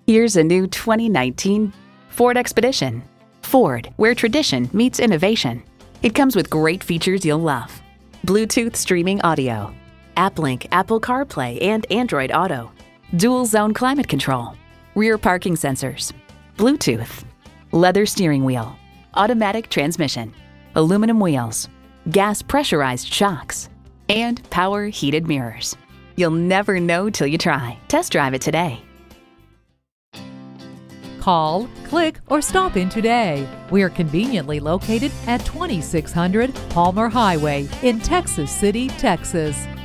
Here's a new 2019 Ford Expedition. Ford, where tradition meets innovation. It comes with great features you'll love. Bluetooth streaming audio, AppLink, Apple CarPlay and Android Auto, dual zone climate control, rear parking sensors, Bluetooth, leather steering wheel, automatic transmission, aluminum wheels, gas pressurized shocks, and power heated mirrors. You'll never know till you try. Test drive it today. Call, click, or stop in today. We are conveniently located at 2600 Palmer Highway in Texas City, Texas.